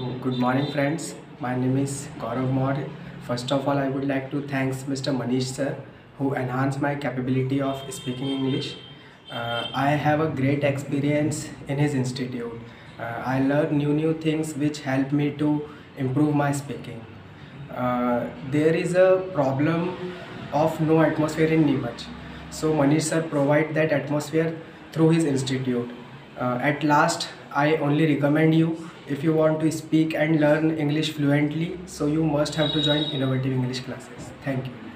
Good morning, friends. My name is Gaurav Maurya. First of all, I would like to thank Mr. Manish sir, who enhanced my capability of speaking English. I have a great experience in his institute. I learn new things which help me to improve my speaking. There is a problem of no atmosphere in Neemuch. So Manish sir provide that atmosphere through his institute. At last, I only recommend you if you want to speak and learn English fluently. So you must have to join innovative English classes. Thank you.